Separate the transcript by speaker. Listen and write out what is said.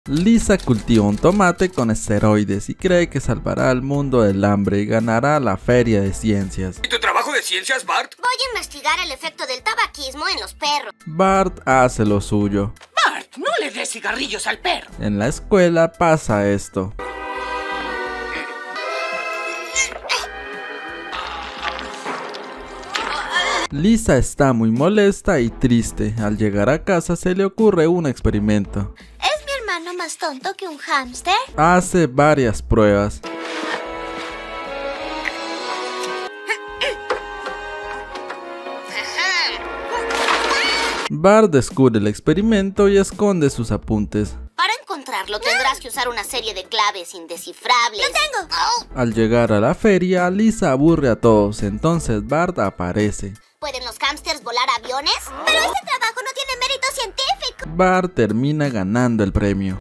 Speaker 1: Lisa cultiva un tomate con esteroides y cree que salvará al mundo del hambre y ganará la feria de ciencias.
Speaker 2: ¿Y tu trabajo de ciencias, Bart?
Speaker 3: Voy a investigar el efecto del tabaquismo en los perros.
Speaker 1: Bart hace lo suyo.
Speaker 2: Bart, no le des cigarrillos al perro.
Speaker 1: En la escuela pasa esto. Lisa está muy molesta y triste. Al llegar a casa se le ocurre un experimento.
Speaker 3: ¿Es mi hermano más tonto que un hámster?
Speaker 1: Hace varias pruebas. Bart descubre el experimento y esconde sus apuntes.
Speaker 3: Para encontrarlo tendrás que usar una serie de claves indescifrables. ¡Lo tengo!
Speaker 1: Al llegar a la feria, Lisa aburre a todos, entonces Bart aparece.
Speaker 3: ¿Pueden los hámsters volar aviones? Pero este trabajo no tiene mérito científico.
Speaker 1: Bart termina ganando el premio.